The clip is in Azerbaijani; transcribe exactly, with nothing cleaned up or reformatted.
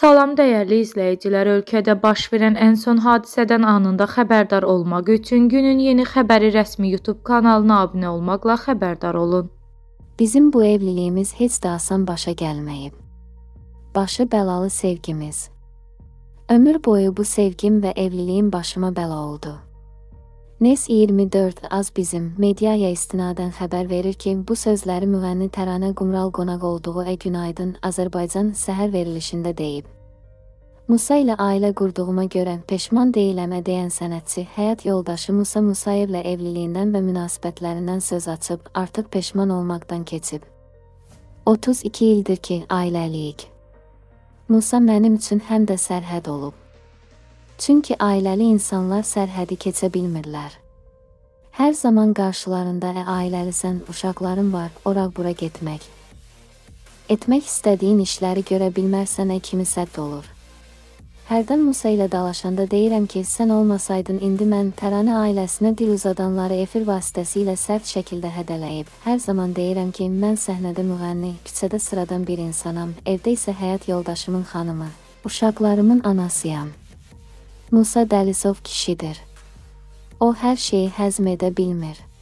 Salam dəyərli izləyicilər, ölkədə baş verən ən son hadisədən anında xəbərdar olmaq üçün günün yeni xəbəri rəsmi YouTube kanalına abunə olmaqla xəbərdar olun. Bizim bu evliliyimiz heç də asan başa gəlməyib. Başı bəlalı sevgimiz. Ömür boyu bu sevgim və evliliyim başıma bəla oldu. Nes iyirmi dörd az bizim mediaya istinadən xəbər verir ki, bu sözləri müğənni Təranə Qumral qonaq olduğu E Günaydın Azərbaycan səhər verilişində deyib. Musa ilə ailə qurduğuma görə peşman deyiləm deyən sənətçi, həyat yoldaşı Musa Musayevlə evliliyindən və münasibətlərindən söz açıb, artıq peşman olmaqdan keçib. otuz iki ildir ki, ailəliyik. Musa mənim üçün həm də sərhəd olub. Çünki ailəli insanlar sərhədi keçə bilmirlər. Hər zaman qarşılarında ə, ailəlisən, uşaqların var, ora-bura getmək. Etmək istədiyin işləri görə bilmərsən ə, kimi sədd olur. Hərdən Musa ilə dalaşanda deyirəm ki, sən olmasaydın indi mən Təranə ailəsinə dil uzadanları efir vasitəsilə sərt şəkildə hədələyib. Hər zaman deyirəm ki, mən səhnədə müğənni, küçədə sıradan bir insanam, evdə isə həyat yoldaşımın xanımı, uşaqlarımın anasıyam. Musa Dəlisov kişidir. O hər şeyi həzm edə bilmir.